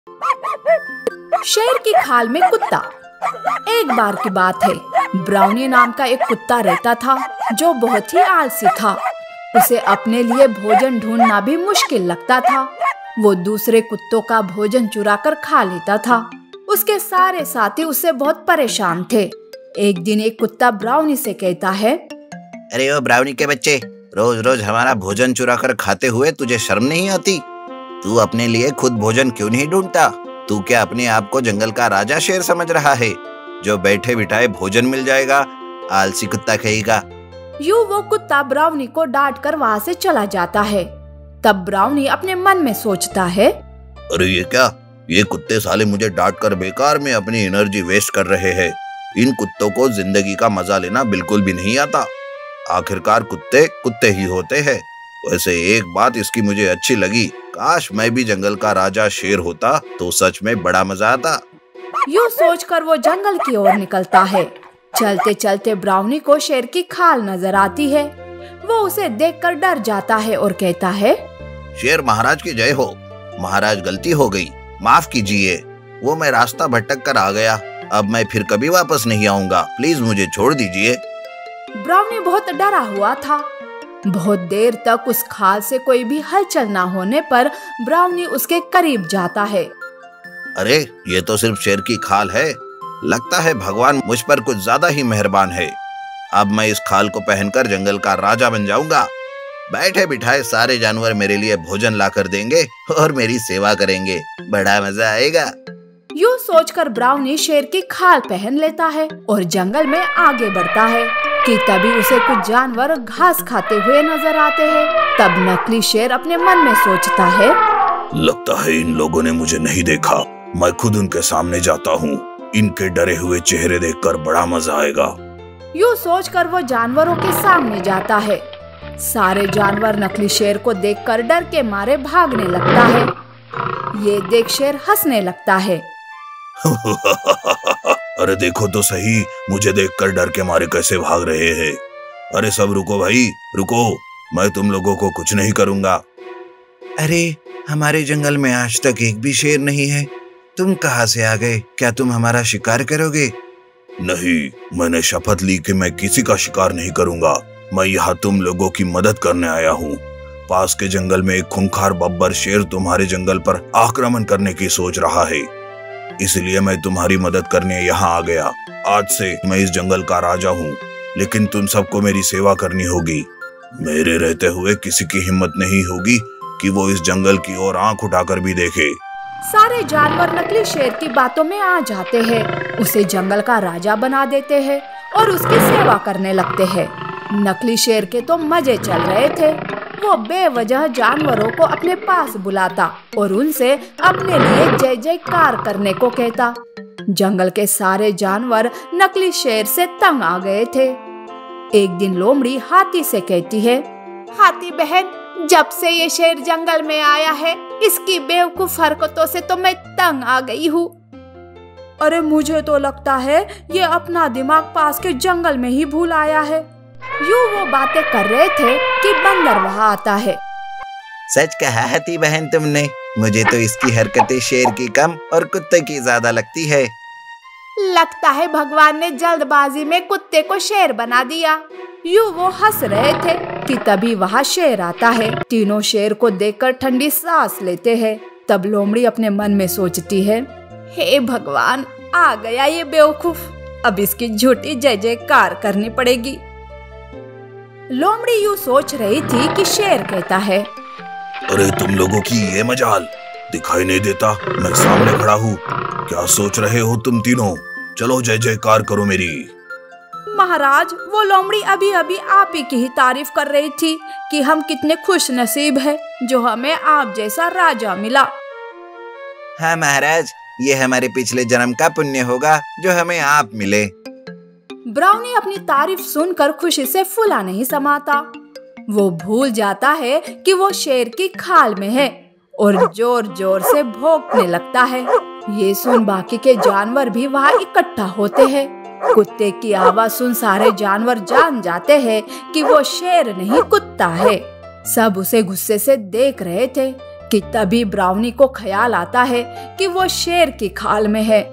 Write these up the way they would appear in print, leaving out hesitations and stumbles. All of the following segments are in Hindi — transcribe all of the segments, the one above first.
शेर की खाल में कुत्ता। एक बार की बात है, ब्राउनी नाम का एक कुत्ता रहता था जो बहुत ही आलसी था। उसे अपने लिए भोजन ढूंढना भी मुश्किल लगता था। वो दूसरे कुत्तों का भोजन चुराकर खा लेता था। उसके सारे साथी उससे बहुत परेशान थे। एक दिन एक कुत्ता ब्राउनी से कहता है, अरे ओ ब्राउनी के बच्चे, रोज रोज हमारा भोजन चुरा कर खाते हुए तुझे शर्म नहीं आती? तू अपने लिए खुद भोजन क्यों नहीं ढूंढता? तू क्या अपने आप को जंगल का राजा शेर समझ रहा है जो बैठे बिठाए भोजन मिल जाएगा? आलसी कुत्ता कहेगा। यूं वो कुत्ता ब्राउनी को डांट कर वहाँ से चला जाता है। तब ब्राउनी अपने मन में सोचता है, अरे ये क्या, ये कुत्ते साले मुझे डांट कर बेकार में अपनी एनर्जी वेस्ट कर रहे हैं। इन कुत्तों को जिंदगी का मजा लेना बिल्कुल भी नहीं आता। आखिरकार कुत्ते कुत्ते ही होते हैं। वैसे एक बात इसकी मुझे अच्छी लगी, काश मैं भी जंगल का राजा शेर होता तो सच में बड़ा मजा आता। यूं सोचकर वो जंगल की ओर निकलता है। चलते चलते ब्राउनी को शेर की खाल नजर आती है। वो उसे देखकर डर जाता है और कहता है, शेर महाराज की जय हो। महाराज गलती हो गई, माफ कीजिए। वो मैं रास्ता भटक कर आ गया। अब मैं फिर कभी वापस नहीं आऊंगा। प्लीज मुझे छोड़ दीजिए। ब्राउनी बहुत डरा हुआ था। बहुत देर तक उस खाल से कोई भी हलचल न होने पर ब्राउनी उसके करीब जाता है। अरे ये तो सिर्फ शेर की खाल है। लगता है भगवान मुझ पर कुछ ज्यादा ही मेहरबान है। अब मैं इस खाल को पहनकर जंगल का राजा बन जाऊंगा। बैठे बिठाए सारे जानवर मेरे लिए भोजन लाकर देंगे और मेरी सेवा करेंगे। बड़ा मजा आएगा। यूं सोचकर ब्राउनी शेर की खाल पहन लेता है और जंगल में आगे बढ़ता है कि तभी उसे कुछ जानवर घास खाते हुए नजर आते हैं। तब नकली शेर अपने मन में सोचता है, लगता है इन लोगों ने मुझे नहीं देखा। मैं खुद उनके सामने जाता हूँ। इनके डरे हुए चेहरे देखकर बड़ा मजा आएगा। यूं सोचकर वो जानवरों के सामने जाता है। सारे जानवर नकली शेर को देखकर डर के मारे भागने लगता है। ये देख शेर हंसने लगता है। अरे देखो तो सही, मुझे देखकर डर के मारे कैसे भाग रहे हैं। अरे सब रुको भाई, रुको। मैं तुम लोगों को कुछ नहीं करूंगा। अरे हमारे जंगल में आज तक एक भी शेर नहीं है। तुम कहाँ से आ गए? क्या तुम हमारा शिकार करोगे? नहीं, मैंने शपथ ली कि मैं किसी का शिकार नहीं करूंगा। मैं यहाँ तुम लोगों की मदद करने आया हूँ। पास के जंगल में एक खूंखार बब्बर शेर तुम्हारे जंगल पर आक्रमण करने की सोच रहा है। इसलिए मैं तुम्हारी मदद करने यहाँ आ गया। आज से मैं इस जंगल का राजा हूँ, लेकिन तुम सबको मेरी सेवा करनी होगी। मेरे रहते हुए किसी की हिम्मत नहीं होगी कि वो इस जंगल की ओर आंख उठाकर भी देखे। सारे जानवर नकली शेर की बातों में आ जाते हैं, उसे जंगल का राजा बना देते हैं और उसकी सेवा करने लगते हैं। नकली शेर के तो मजे चल रहे थे। वो बेवजह जानवरों को अपने पास बुलाता और उनसे अपने लिए जय जयकार करने को कहता। जंगल के सारे जानवर नकली शेर से तंग आ गए थे। एक दिन लोमड़ी हाथी से कहती है, हाथी बहन, जब से ये शेर जंगल में आया है, इसकी बेवकूफ हरकतों से तो मैं तंग आ गई हूँ। अरे मुझे तो लगता है ये अपना दिमाग पास के जंगल में ही भूल आया है। यूं वो बातें कर रहे थे कि बंदर वहाँ आता है। सच कहा हाथी बहन तुमने। मुझे तो इसकी हरकतें शेर की कम और कुत्ते की ज्यादा लगती है। लगता है भगवान ने जल्दबाजी में कुत्ते को शेर बना दिया। यूं वो हंस रहे थे कि तभी वहाँ शेर आता है। तीनों शेर को देखकर ठंडी सांस लेते हैं। तब लोमड़ी अपने मन में सोचती है, हे भगवान, आ गया ये बेवकूफ। अब इसकी झूठी जय जयकार करनी पड़ेगी। लोमड़ी यूं सोच रही थी कि शेर कहता है, अरे तुम लोगों की ये मजाल, दिखाई नहीं देता मैं सामने खड़ा हूँ। क्या सोच रहे हो तुम तीनों? चलो जय जयकार करो मेरी। महाराज, वो लोमड़ी अभी अभी आप ही की ही तारीफ कर रही थी कि हम कितने खुश नसीब हैं जो हमें आप जैसा राजा मिला। हाँ महाराज, ये हमारे पिछले जन्म का पुण्य होगा जो हमें आप मिले। ब्राउनी अपनी तारीफ सुनकर खुशी से फूला नहीं समाता। वो भूल जाता है कि वो शेर की खाल में है और जोर जोर से भौंकने लगता है। ये सुन बाकी के जानवर भी वहाँ इकट्ठा होते हैं। कुत्ते की आवाज सुन सारे जानवर जान जाते हैं कि वो शेर नहीं कुत्ता है। सब उसे गुस्से से देख रहे थे कि तभी ब्राउनी को ख्याल आता है कि वो शेर की खाल में है।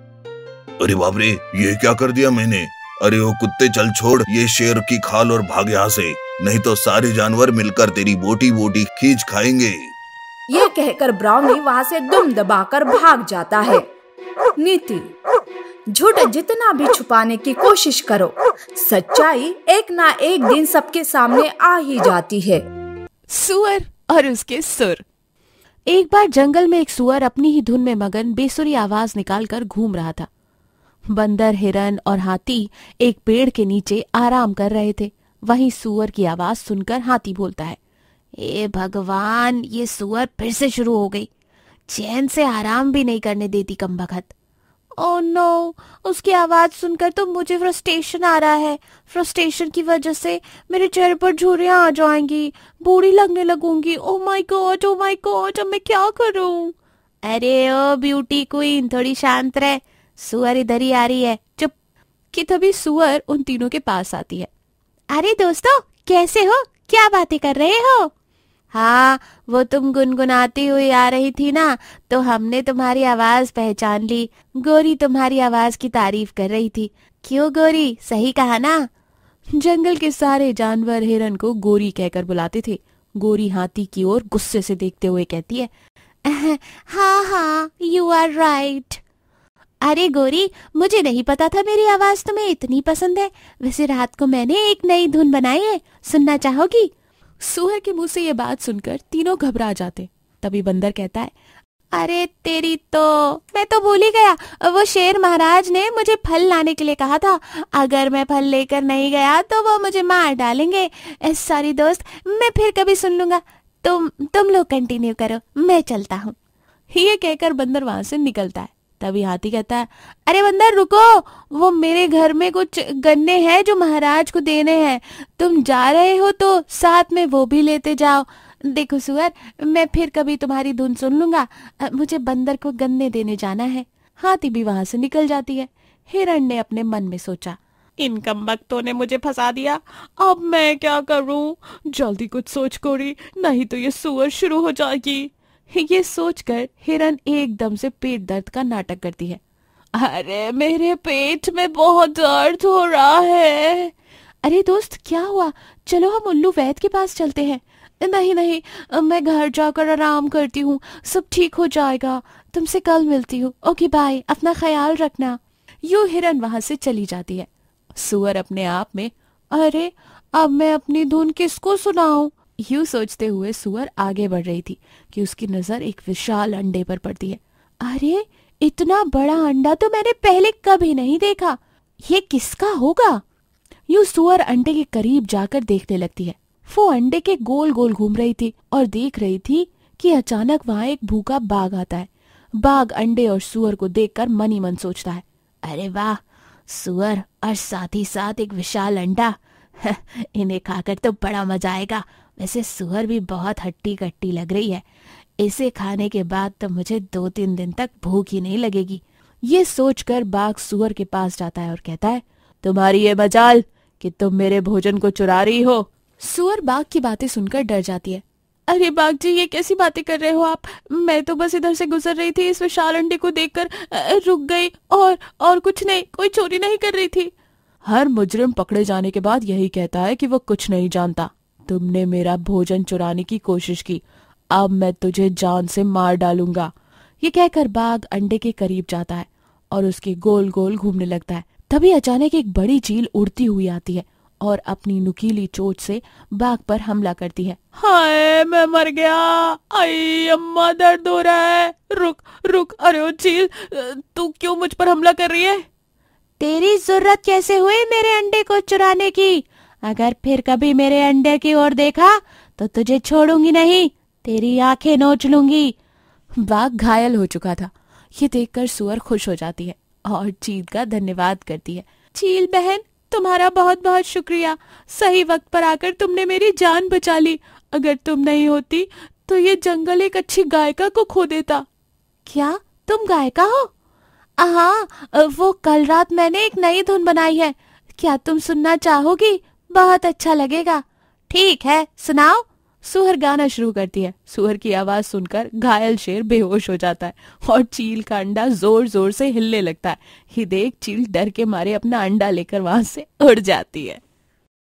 अरे बाप रे, ये क्या कर दिया मैंने। अरे ओ कुत्ते, चल छोड़ ये शेर की खाल और भाग यहाँ से, नहीं तो सारे जानवर मिलकर तेरी बोटी बोटी खींच खाएंगे। ये कहकर ब्राउनी वहाँ से दुम दबाकर भाग जाता है। नीति: झूठ जितना भी छुपाने की कोशिश करो, सच्चाई एक ना एक दिन सबके सामने आ ही जाती है। सुअर और उसके सुर। एक बार जंगल में एक सुअर अपनी ही धुन में मगन बेसुरी आवाज निकालकर घूम रहा था। बंदर, हिरन और हाथी एक पेड़ के नीचे आराम कर रहे थे। वहीं सुअर की आवाज सुनकर हाथी बोलता है, ए भगवान, ये सुअर फिर से शुरू हो गई, चैन से आराम भी नहीं करने देती कमबख्त। ओह नो, उसकी आवाज सुनकर तो मुझे फ्रस्ट्रेशन आ रहा है। फ्रस्ट्रेशन की वजह से मेरे चेहरे पर झुर्रियां आ जाएंगी, बूढ़ी लगने लगूंगी। ओह माय गॉड, अब मैं क्या करूं? अरे ओ ब्यूटी क्वीन, थोड़ी शांत रह, सुअर इधर ही आ रही है, चुप। कि तभी सुअर उन तीनों के पास आती है। अरे दोस्तों, कैसे हो? क्या बातें कर रहे हो? हाँ, वो तुम गुनगुनाती हुई आ रही थी ना, तो हमने तुम्हारी आवाज पहचान ली। गोरी तुम्हारी आवाज की तारीफ कर रही थी। क्यों गोरी, सही कहा ना? जंगल के सारे जानवर हिरन को गोरी कहकर बुलाते थे। गोरी हाथी की ओर गुस्से से देखते हुए कहती है, हाँ हाँ, यू आर राइट। अरे गोरी, मुझे नहीं पता था मेरी आवाज तुम्हें इतनी पसंद है। वैसे रात को मैंने एक नई धुन बनाई है, सुनना चाहोगी? सुअर के मुंह से ये बात सुनकर तीनों घबरा जाते। तभी बंदर कहता है, अरे तेरी तो, मैं तो भूल ही गया। वो शेर महाराज ने मुझे फल लाने के लिए कहा था। अगर मैं फल लेकर नहीं गया तो वो मुझे मार डालेंगे। सॉरी दोस्त, मैं फिर कभी सुन लूंगा। तुम लोग कंटिन्यू करो, मैं चलता हूँ। ये कहकर बंदर वहां से निकलता है। तभी हाथी कहता है, अरे बंदर रुको, वो मेरे घर में कुछ गन्ने हैं जो महाराज को देने हैं। तुम जा रहे हो तो साथ में वो भी लेते जाओ। देखो सुअर, मैं फिर कभी तुम्हारी धुन सुन लूंगा, मुझे बंदर को गन्ने देने जाना है। हाथी भी वहां से निकल जाती है। हिरण ने अपने मन में सोचा, इन कमबख्तों ने मुझे फंसा दिया, अब मैं क्या करूं? जल्दी कुछ सोच गोरी, नहीं तो ये सुअर शुरू हो जाएगी। ये सोचकर हिरन एकदम से पेट दर्द का नाटक करती है। अरे मेरे पेट में बहुत दर्द हो रहा है। अरे दोस्त, क्या हुआ? चलो हम उल्लू वैद्य के पास चलते हैं। नहीं नहीं, मैं घर जाकर आराम करती हूँ, सब ठीक हो जाएगा। तुमसे कल मिलती हूँ। ओके बाय, अपना ख्याल रखना। यूं हिरन वहां से चली जाती है। सुअर अपने आप में, अरे अब मैं अपनी धुन किसको सुनाऊं? यूं सोचते हुए सुअर आगे बढ़ रही थी कि उसकी नजर एक विशाल अंडे पर पड़ती है। अरे इतना बड़ा अंडा तो मैंने पहले कभी नहीं देखा, ये किसका होगा? यूं सुअर अंडे के करीब जाकर देखने लगती है। वो अंडे के गोल गोल घूम रही थी और देख रही थी कि अचानक वहां एक भूखा बाघ आता है। बाघ अंडे और सुअर को देखकर मन ही मन सोचता है, अरे वाह, सुअर और साथ ही साथ एक विशाल अंडा, इन्हें खाकर तो बड़ा मजा आएगा। वैसे सुअर भी बहुत हट्टी कट्टी लग रही है, इसे खाने के बाद तो मुझे 2-3 दिन तक भूख ही नहीं लगेगी। ये सोचकर बाघ सुअर के पास जाता है और कहता है, तुम्हारी ये मजाल कि तुम मेरे भोजन को चुरा रही हो। सुअर बाघ की बातें सुनकर डर जाती है। अरे बाघ जी, ये कैसी बातें कर रहे हो आप? मैं तो बस इधर से गुजर रही थी, इस विशाल अंडे को देखकर रुक गई और कुछ नहीं, कोई चोरी नहीं कर रही थी। हर मुजरिम पकड़े जाने के बाद यही कहता है कि वो कुछ नहीं जानता। तुमने मेरा भोजन चुराने की कोशिश की, अब मैं तुझे जान से मार डालूंगा। ये कहकर बाघ अंडे के करीब जाता है और उसके गोल गोल घूमने लगता है। तभी अचानक एक बड़ी चील उड़ती हुई आती है और अपनी नुकीली चोंच से बाघ पर हमला करती है। हाय, मैं मर गया, आई अम्मा, दर्द हो रहा है, रुक रुक। अरे ओ चील, तू क्यों मुझ पर हमला कर रही है? तेरी जरूरत कैसे हुई मेरे अंडे को चुराने की? अगर फिर कभी मेरे अंडे की ओर देखा तो तुझे छोड़ूंगी नहीं, तेरी आंखें नोच लूंगी। बाघ घायल हो चुका था। ये देखकर सुअर खुश हो जाती है और चील का धन्यवाद करती है। चील बहन, तुम्हारा बहुत बहुत शुक्रिया, सही वक्त पर आकर तुमने मेरी जान बचा ली। अगर तुम नहीं होती तो ये जंगल एक अच्छी गायिका को खो देता। क्या तुम गायिका हो? हाँ, वो कल रात मैंने एक नई धुन बनाई है, क्या तुम सुनना चाहोगी? बहुत अच्छा लगेगा। ठीक है, सुनाओ। सुअर गाना शुरू करती है। सुअर की आवाज सुनकर घायल शेर बेहोश हो जाता है और चील का अंडा जोर जोर से हिलने लगता है। ये देख चील डर के मारे अपना अंडा लेकर वहां से उड़ जाती है।